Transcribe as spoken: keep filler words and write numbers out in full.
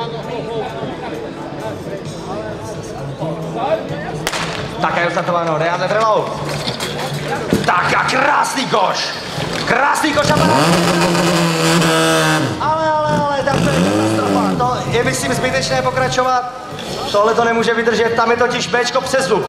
Tak je ustartováno, Dejan Letrelou. Tak a krásný koš. Krásný koš a ale, ale, ale, tam to je katastrofa. To je, myslím, zbytečné pokračovat. Tohle to nemůže vydržet, tam je totiž Bčko přes zub.